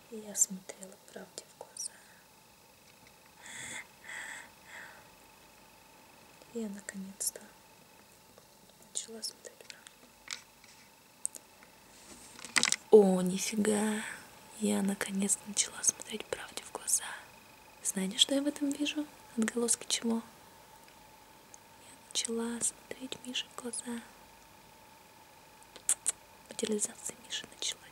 И я смотрела правде в глаза. И я наконец-то начала смотреть правде. О, нифига! Я наконец-то начала смотреть правде в глаза. Знаете, что я в этом вижу? Отголоски чего? Я начала смотреть Мише в глаза. Материализация Миши началась.